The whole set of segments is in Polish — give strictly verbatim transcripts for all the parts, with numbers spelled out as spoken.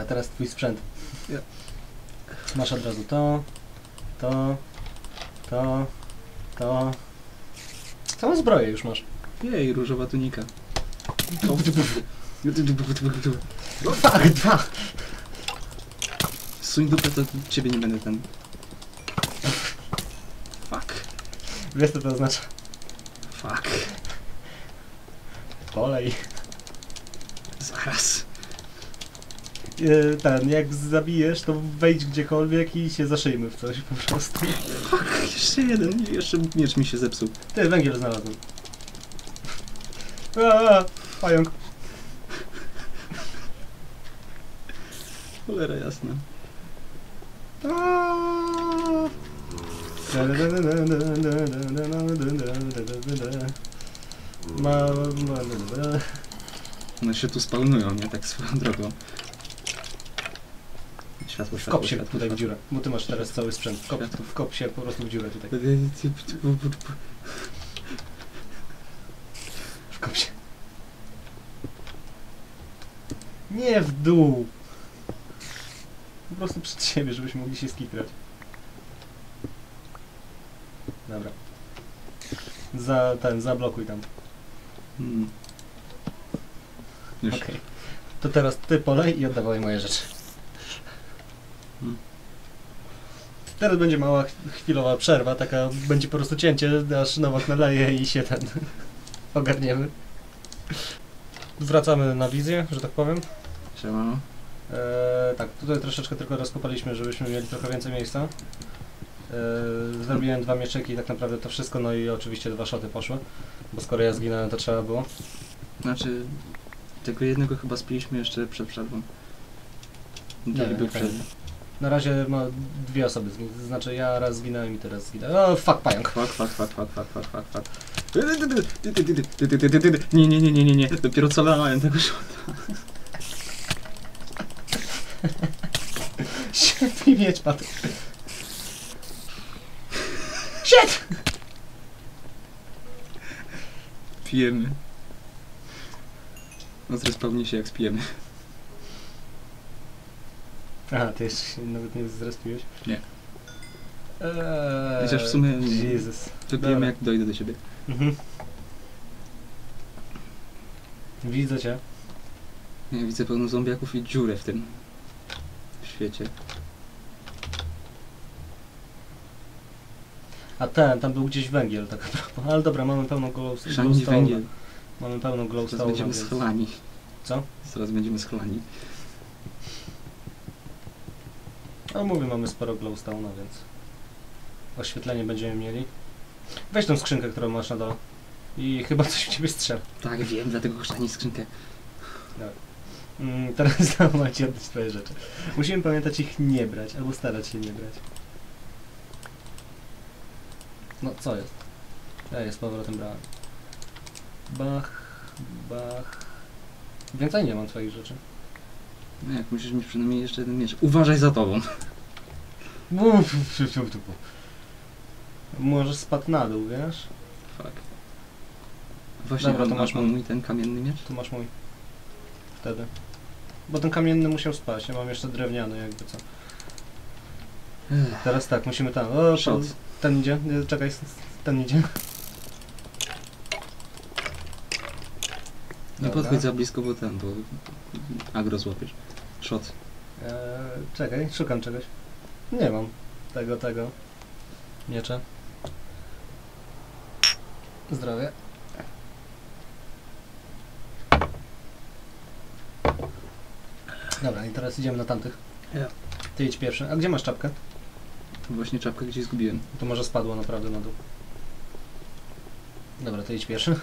Dobra, teraz twój sprzęt. Ja. Masz od razu to, to, to, to. Całą zbroję już masz. Jej, różowa tunika. No tak, dwa! Suń dupę, to ciebie nie będę ten... Fuck. Wiesz co to oznacza? Fuck. Kolej. Zaraz. Yy, ten, jak zabijesz, to wejdź gdziekolwiek i się zaszyjmy w coś po prostu. Fuck, jeszcze jeden. Jeszcze miecz mi się zepsuł. Ty, węgiel znalazłem. Aaa, pająk. Cholera jasna. Aaaa. Ma, ma, One się tu spawnują, nie? Tak swoją drogą. Światło, Wkop światło, się światło, tutaj w światło. dziurę, bo ty masz teraz cały sprzęt. Wkop, Światło. wkop się po prostu w dziurę tutaj. Wkop się. Nie w dół. Po prostu przed siebie, żebyśmy mogli się skitrać. Dobra. Za ten, zablokuj tam. Hmm. Już. Okej. To teraz ty polej i oddawaj moje rzeczy. Hmm. Teraz będzie mała chwilowa przerwa, taka będzie po prostu cięcie, aż Nowak naleje i się ten ogarniemy. Wracamy na wizję, że tak powiem. Siemano. Eee, tak, tutaj troszeczkę tylko rozkopaliśmy, żebyśmy mieli trochę więcej miejsca. Eee, zrobiłem dwa mieczyki i tak naprawdę to wszystko, no i oczywiście dwa szoty poszły, bo skoro ja zginąłem, to trzeba było. Znaczy, tego jednego chyba spiliśmy jeszcze przed przerwą. Nie Drugi wiem, był nie przed. Na razie ma dwie osoby, zgin- to znaczy ja raz zginąłem i teraz zginąłem. O, fuck, pająk. Fuck, fuck, fuck, fuck, fuck, fuck, fuck, fuck. Nie, nie, nie, nie, nie, nie. Dopiero co lałem tego szota. Shit, mi miecz padł. Shit! Pijemy. No zrespawnie się jak spijemy. Aha, ty jeszcze się nawet nie zrespiłeś? Nie. Eee, Chociaż w sumie Jezus. wypijemy Dobra. jak dojdę do siebie. Mhm. Widzę cię. Ja widzę pełno zombiaków i dziurę w tym świecie. A ten, tam był gdzieś węgiel, tak naprawdę. Ale dobra, mamy pełną glow, Chrzani glowstone'a. węgiel. Mamy pełną Teraz glowstone'a, będziemy więc... schlani. Co? Zaraz będziemy schlani. No mówię, mamy sporo glowstone'a, więc... Oświetlenie będziemy mieli. Weź tą skrzynkę, którą masz na dole. I chyba coś w ciebie strzela. Tak, wiem, dlatego chrzani skrzynkę. Mm, teraz znowu macie oddać twoje rzeczy. Musimy pamiętać ich nie brać, albo starać się nie brać. No, co jest? Ja je z powrotem brałem. Bach, bach. Więcej nie mam twoich rzeczy. No jak musisz mieć przynajmniej jeszcze jeden miecz. Uważaj za tobą. Może spadł na dół, wiesz? Fuck. Właśnie, Dobra, to on- masz on mój. mój ten kamienny miecz? Tu masz mój. Wtedy. Bo ten kamienny musiał spaść, ja mam jeszcze drewniany jakby co. Ech. Teraz tak, musimy tam. O, Shot. ten, ten idzie, nie, czekaj, s- s- ten idzie. Nie Dobra. podchodź za blisko, bo ten, bo agro złapiesz. Shot. Eee, czekaj, szukam czegoś. Nie mam tego, tego. Miecza. Zdrowie. Dobra, i teraz idziemy na tamtych. Ja. Ty idź pierwszy. A gdzie masz czapkę? To właśnie czapkę gdzieś zgubiłem. To może spadło naprawdę na dół. Dobra, ty idź pierwszy.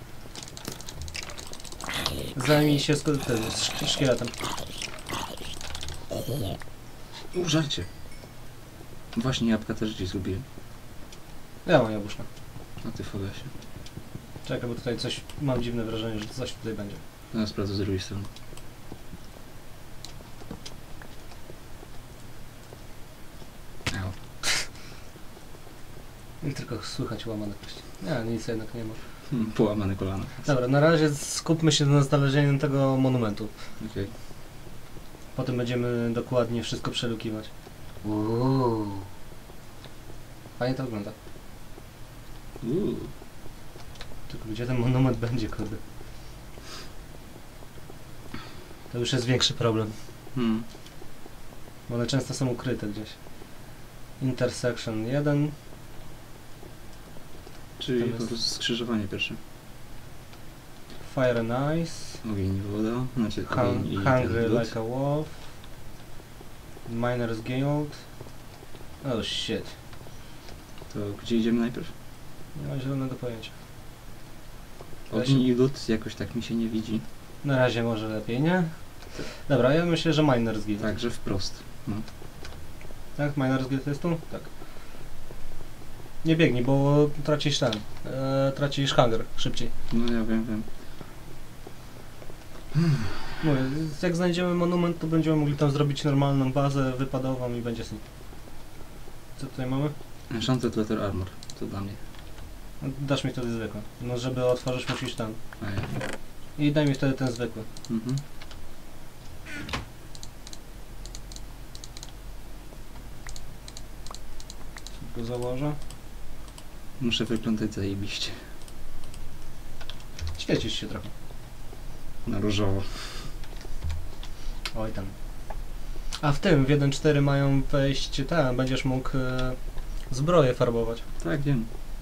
Zajmij się sk- tym, sz- szkieletem. U, żarcie. Właśnie jabłka też gdzieś zgubiłem. Ja mam jabłuszka. A ty fogasie. Czekaj, bo tutaj coś, mam dziwne wrażenie, że coś tutaj będzie. Ja sprawdzę z drugiej strony. Au. I tylko słychać łamane kości. Nie, nic jednak nie ma. Hmm, połamane kolana. Dobra, na razie skupmy się na znalezieniu tego monumentu. Okej. Potem będziemy dokładnie wszystko przelukiwać. Uuu. Fajnie to wygląda. Uuu. Tylko gdzie ten monument będzie, kurde? To już jest większy problem. Hmm. Bo one często są ukryte gdzieś. Intersection jeden. Czyli Tam po jest- prostu skrzyżowanie pierwsze. Fire and Ice. Ogień i woda. Znaczy Hung ogień i hungry ten lód. like a wolf. Miner's Guild. Oh shit. To gdzie idziemy najpierw? Nie mam zielonego pojęcia. Ja Ogień się- i lód jakoś tak mi się nie widzi. Na razie może lepiej, nie? Dobra, ja myślę, że Miner's Guild. Także wprost. No. Tak? Miner's Guild jest tu? Tak. Nie biegnij, bo tracisz ten. E, tracisz hunger szybciej. No ja wiem, wiem. Mówię, jak znajdziemy monument, to będziemy mogli tam zrobić normalną bazę wypadową i będzie snik. Co tutaj mamy? Enchanted Letter Armor. To dla mnie. No, dasz mi wtedy zwykły. No żeby otworzyć musisz ten. A ja. I daj mi wtedy ten zwykły. Mhm. Go założę. Muszę wyglądać zajebiście. Świecisz się trochę. Na różowo. Oj tam. A w tym, w jeden cztery mają wejść ten, będziesz mógł e, zbroję farbować. Tak, wiem.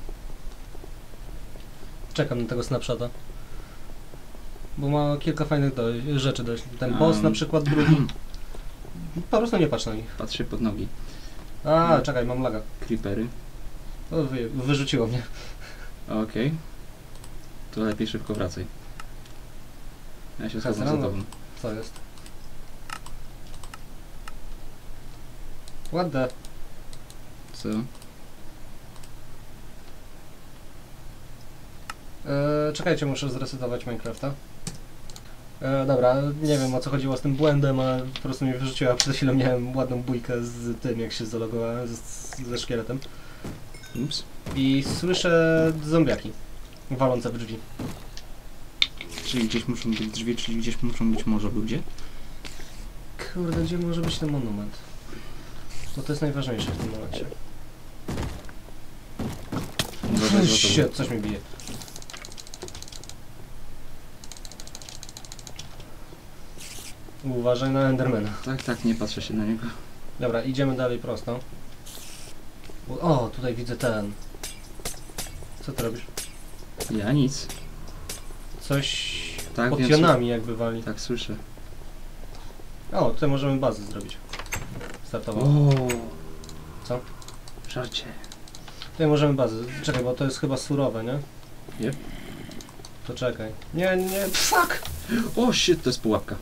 Czekam na tego snapshota. Bo ma kilka fajnych do, rzeczy dość. Ten A. boss na przykład drugi. Po prostu nie patrz na nich. Patrzę pod nogi. A, No. czekaj, mam laga. Creepery. O, wy, wyrzuciło mnie. Okej. To lepiej szybko wracaj. Ja się schowam za Hazard? tobą. Co jest? What the? Co? E, czekajcie, muszę zresetować Minecrafta. E, dobra, nie wiem o co chodziło z tym błędem, ale po prostu mnie wyrzuciła. Przed chwilą miałem ładną bójkę z tym, jak się zalogowałem z, ze szkieletem. Ups. I słyszę zombiaki walące w drzwi. Czyli gdzieś muszą być drzwi, czyli gdzieś muszą być może ludzie? Kurde, gdzie może być ten monument? Bo to jest najważniejsze w tym momencie. Uważaj za tobą. Shit, coś mi bije. Uważaj na Endermana. Tak, tak, nie patrzę się na niego. Dobra, idziemy dalej prosto. O, tutaj widzę ten. Co ty robisz? Ja nic. Coś Tak, pod więc- pionami jakby wali. Tak, słyszę. O, tutaj możemy bazę zrobić. Startowo. O. Co? Żarcie. Tutaj możemy bazę. Czekaj, bo to jest chyba surowe, nie? Yep. To czekaj. Nie, nie, fuck! O, shit, to jest pułapka.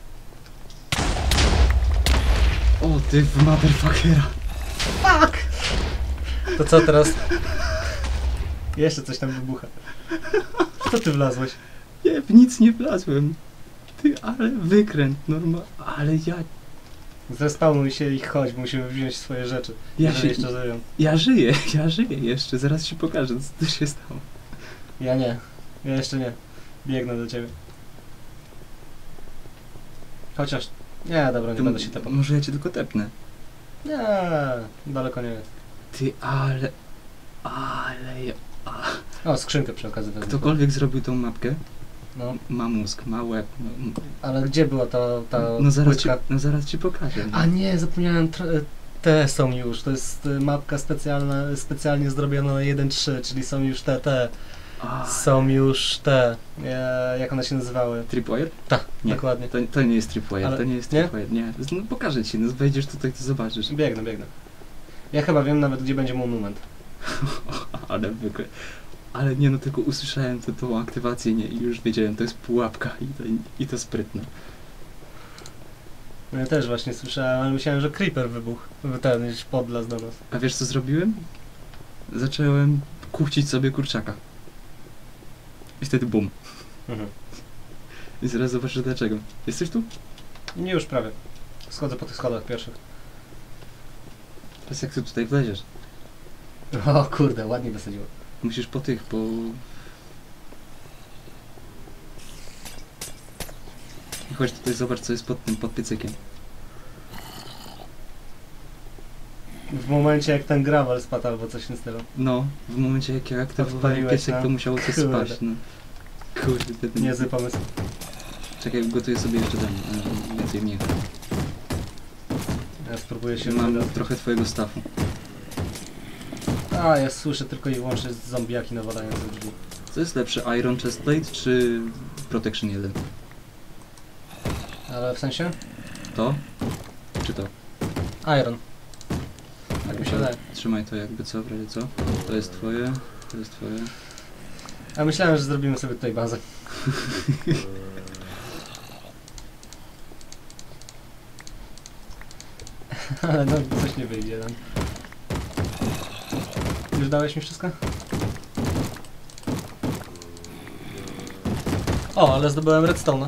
O, ty w motherfuckera. Fuck! To co teraz? Jeszcze coś tam wybucha. W co ty wlazłeś? Nie, w nic nie wlazłem. Ty, ale wykręt, normal, ale ja, Zespawnuj się i chodź, musimy wziąć swoje rzeczy. ja jeżeli się, jeszcze żyją. ja żyję, ja żyję jeszcze, zaraz ci pokażę, co tu się stało. Ja nie. Ja jeszcze nie. Biegnę do ciebie. Chociaż... Nie, dobra, nie To będę się tepał. może ja cię tylko tepnę. Nie, daleko nie jest. Ty, ale, ale, ja, a, O, skrzynkę przy okazji wezmę. ktokolwiek zrobił tą mapkę, No, ma mózg, ma łeb, no, ale gdzie była ta, ta no, zaraz ci, płytka? no zaraz ci pokażę. No. A nie, zapomniałem, tr- te są już, to jest y, mapka specjalna, specjalnie zrobiona na jeden trzy, czyli są już te, te, A, są już te, e, jak one się nazywały? Tripwire? Tak, Nie. dokładnie. To, to nie jest Tripwire, Ale- to nie jest nie? Tripwire, nie. No pokażę ci, no wejdziesz tutaj, to zobaczysz. Biegnę, biegnę. Ja chyba wiem nawet, gdzie będzie monument. Ale wykre... Ale nie no, tylko usłyszałem tę tą aktywację, nie, i już wiedziałem, to jest pułapka i to, i to sprytne. No ja też właśnie słyszałem, ale myślałem, że creeper wybuchł. Ten już podlazł do nas. A wiesz co zrobiłem? Zacząłem kuchcić sobie kurczaka. I wtedy bum. Mhm. I zaraz zobaczysz dlaczego. Jesteś tu? Nie, już prawie. Schodzę po tych schodach pierwszych. Teraz jak ty tutaj wleziesz? O kurde, ładnie wysadziło. Musisz po tych, po... I chodź tutaj, zobacz co jest pod tym, pod piecykiem. W momencie jak ten gravel spadł albo coś w tym stylu. No, w momencie jak ja aktywowałem Odpaliłeś, piesek, no. to musiało coś Kurde. spaść, no. Kurde, ten... Niezły pomysł. Czekaj, gotuję sobie jeszcze ten, e, więcej mięcha. Ja spróbuję się... Mam wyda- trochę twojego stafu. A, ja słyszę tylko i wyłącznie zombiaki nawalające w drzwi. Co jest lepsze, Iron Chestplate czy Protection jeden? Ale w sensie? To? Czy to? Iron. Tak mi się wydaje. Trzymaj to jakby co, w razie co. To jest twoje, to jest twoje. A myślałem, że zrobimy sobie tutaj bazę. Ale no, coś nie wyjdzie nam. Już dałeś mi wszystko? O, ale zdobyłem redstone'a.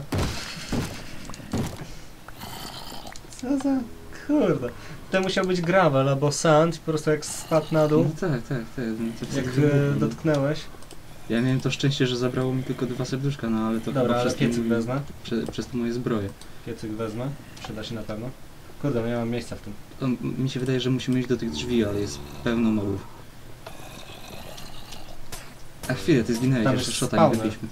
Co za... Kurde. To musiał być gravel albo sand, po prostu jak spadł na No dół, tak, tak, tak. No, to jak co ty e, mówisz? dotknęłeś. Ja miałem to szczęście, że zabrało mi tylko dwa serduszka, no ale to Dobra, chyba ale przez, piecyk ten, wezmę. prze, przez to moje zbroje. Piecyk wezmę. Przyda się na pewno. Kurde, no nie mam miejsca w tym. To, mi się wydaje, że musimy iść do tych drzwi, ale jest pełno mobów. A chwilę, ty zginęłeś, Tam jeszcze jest szota nie spawner. wybiliśmy.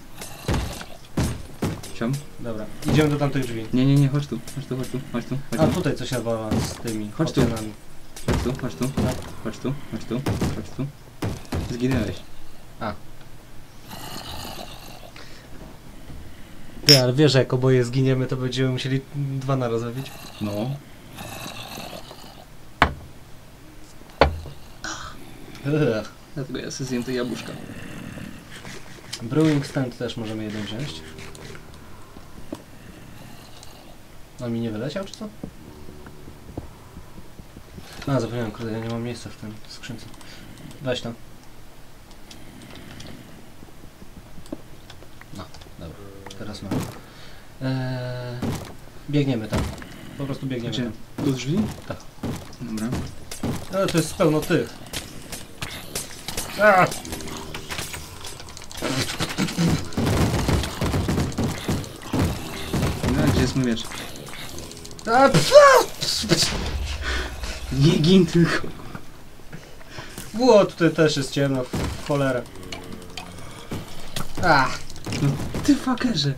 Ciom? Dobra, idziemy do tamtych drzwi. Nie, nie, nie, chodź tu, chodź tu, chodź tu, chodź tu, chodź A tu, tutaj coś nawala z tymi Chodź tu. oceanami. chodź tu, chodź tu, chodź tu, chodź tu, chodź tu. Zginęłeś. Ty, ale wiesz, że jak oboje zginiemy, to będziemy musieli dwa naraz zabić. No. Ugh. Dlatego ja sobie zjem te jabłuszka. Brewing stand też możemy jeden wziąć. On mi nie wyleciał, czy co? A, zapomniałem, kurde, ja nie mam miejsca w tym skrzynce. Weź tam. No, dobra, teraz mam. Eee, biegniemy tam. Po prostu biegniemy Gdzie? tam. Do drzwi? Tak. Dobra. Ale to jest pełno tych. A! No, gdzie jest mój miecz? A, Nie gin tylko. Było, tutaj też jest ciemno, w cholerę. A! No, ty fuckerze.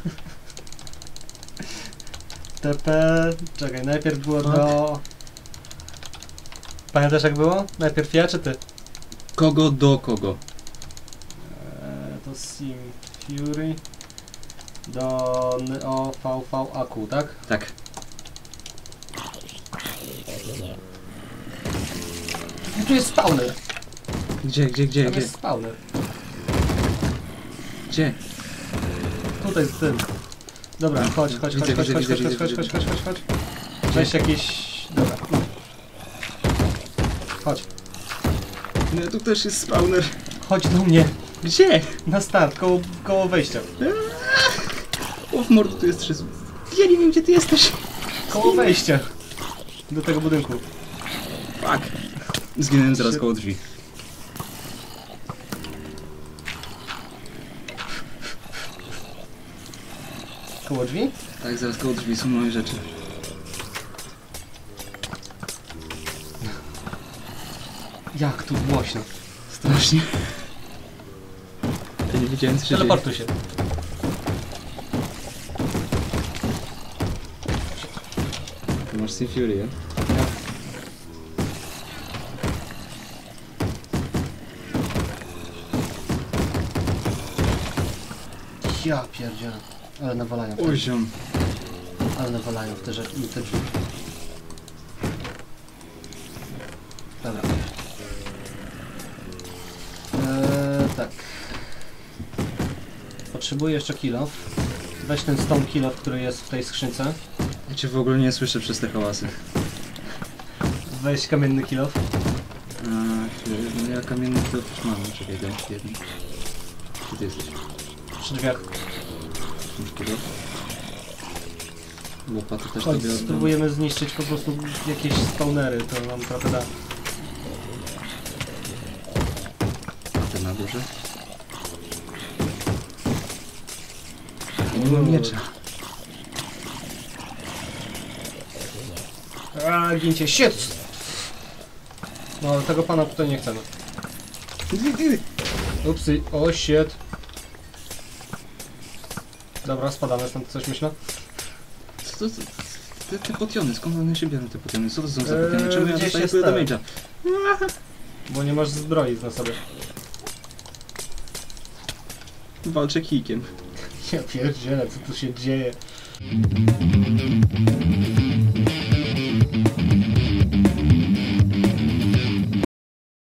T P... Czekaj, najpierw było do... Pamiętasz jak było? Najpierw ja czy ty? Kogo do kogo? Eee, to Sim Fury do N O V V A Q, tak? Tak. I tu jest spawner! Gdzie, gdzie, gdzie, Tam gdzie? jest spawner. Gdzie? Tutaj z tym. Dobra, chodź, chodź, chodź, Widzę, chodź, widzę, chodź, chodź, widzę, chodź, widzę, chodź, chodź, chodź, chodź, chodź. Weź jakieś... Dobra, no. Chodź. No, tu też jest spawner. Chodź do mnie. Gdzie? Na start, koło, koło wejścia. O, w mordu, tu jest trzy. Ja nie wiem, gdzie ty jesteś. Koło wejścia. Do tego budynku. Fuck. Zginąłem zaraz koło drzwi. Koło drzwi? Tak, zaraz koło drzwi są moje rzeczy. Jak tu głośno. Strasznie. Ja nie wiedziałem, co się dzieje. Teleportuj się. Ty masz Sim Fury, ja? Ja pierdzielę. Ale nawalają. w te- Oj, ziom. Ale nawalają w te, rzeczy, w te drzwi. Dobra. Eee, tak. Potrzebuję jeszcze kill off. Weź ten stone kill off, który jest w tej skrzynce. Ja cię w ogóle nie słyszę przez te hałasy. Weź kamienny kill off. A, chwilę, no ja kamienny kilo też mam. Czekaj, dam ci jeden. Gdzie ty jesteś? Przy drzwiach. Masz kilo? Łopaty też Chodź, tobie oddam. spróbujemy zniszczyć po prostu jakieś spawnery, to nam trochę da. A te na górze? Ja nie mam miecza. A, gincie, shit! No ale tego pana tutaj nie chcemy. Upsy, o shit. Dobra, spadamy stąd, coś myślę. Co to, co, te, te potiony, skąd one się biorą te potiony? Co to są za Eee, potiony? Czemu ja gdzieś dostaję jest tyle ten. damage'a? Bo nie masz zbroi na sobie. Walczę kikiem. Ja pierdzielę, co tu się dzieje.